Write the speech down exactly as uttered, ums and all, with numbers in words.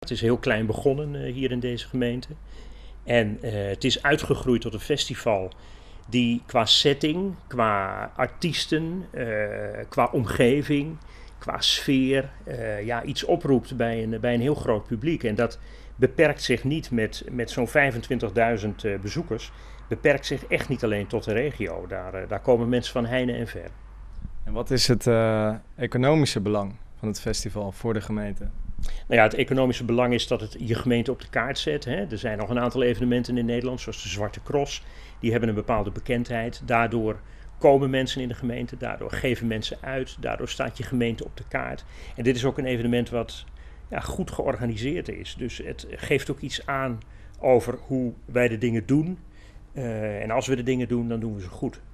Het is heel klein begonnen uh, hier in deze gemeente. En uh, het is uitgegroeid tot een festival die qua setting, qua artiesten, uh, qua omgeving, qua sfeer uh, ja, iets oproept bij een, bij een heel groot publiek. En dat beperkt zich niet met, met zo'n vijfentwintigduizend uh, bezoekers. Beperkt zich echt niet alleen tot de regio. Daar, uh, daar komen mensen van heine en ver. En wat is het uh, economische belang van het festival voor de gemeente? Nou ja, het economische belang is dat het je gemeente op de kaart zet. Hè. Er zijn nog een aantal evenementen in Nederland, zoals de Zwarte Cross. Die hebben een bepaalde bekendheid. Daardoor komen mensen in de gemeente, daardoor geven mensen uit. Daardoor staat je gemeente op de kaart. En dit is ook een evenement wat ja, goed georganiseerd is. Dus het geeft ook iets aan over hoe wij de dingen doen. Uh, en als we de dingen doen, dan doen we ze goed.